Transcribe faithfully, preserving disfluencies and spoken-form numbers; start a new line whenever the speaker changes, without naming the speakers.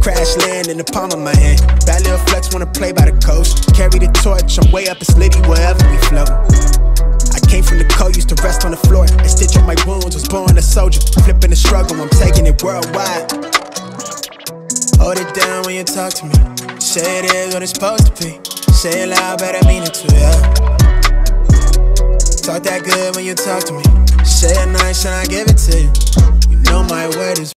Crash land in the palm of my hand. Bad little flex, wanna play by the coast. Carry the torch, I'm way up, it's litty wherever we float. I came from the cold, used to rest on the floor and stitch up my wounds, was born a soldier. Flipping the struggle, I'm taking it worldwide. Hold it down when you talk to me. Say it is what it's supposed to be. Say it loud, but I mean it too, yeah. Talk that good when you talk to me. Say it nice and I give it to you. You know my word is